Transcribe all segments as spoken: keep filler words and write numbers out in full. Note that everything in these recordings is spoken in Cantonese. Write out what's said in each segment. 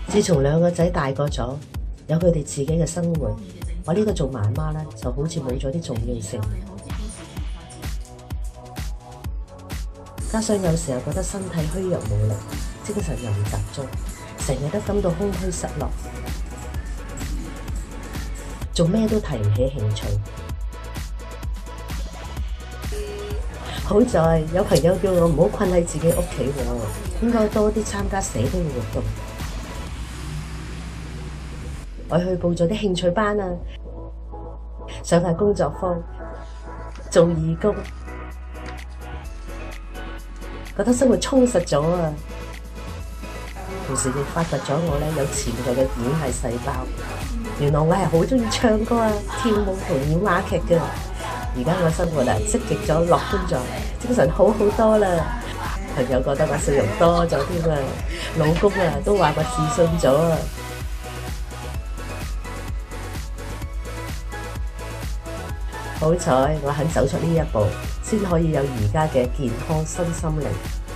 自從兩個仔大個咗，有佢哋自己嘅生活，我呢個做媽媽咧就好似冇咗啲重要性。加上有時候覺得身體虛弱無力，精神又唔集中，成日都感到空虛失落，做咩都提唔起興趣。好在有朋友叫我唔好困喺自己屋企喎，應該多啲參加社區嘅活動。我去報咗啲興趣班啊，上下工作坊，做義工，覺得生活充實咗啊！同時亦發掘咗我咧有潛在嘅演藝細胞。原來我係好中意唱歌啊、跳舞同演話劇嘅。而家我生活啊積極咗、樂觀咗，精神好好多啦。朋友覺得我笑容多咗添啊，老公啊都話我自信咗啊。好彩我肯走出呢一步，先可以有而家嘅健康身心靈。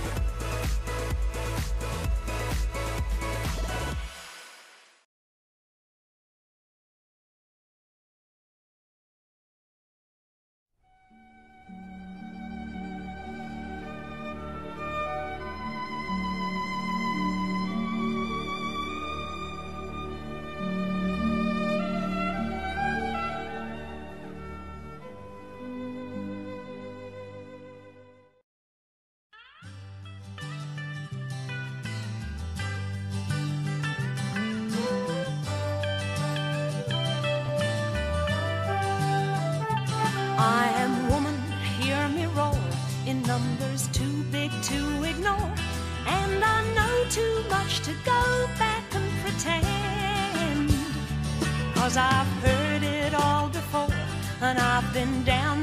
Numbers too big to ignore, and I know too much to go back and pretend, 'cause I've heard it all before, and I've been down